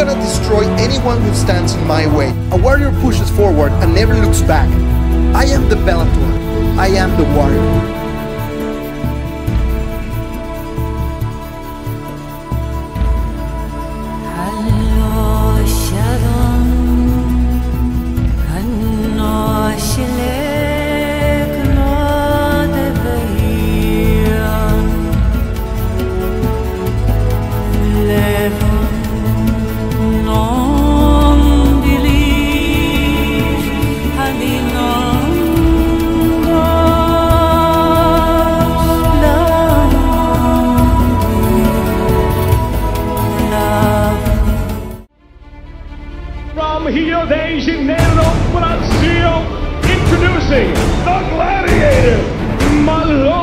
gonna destroy anyone who stands in my way. A warrior pushes forward and never looks back. I am the Bellator. I am the warrior. From Rio de Janeiro, Brazil, introducing the Gladiator, Malone.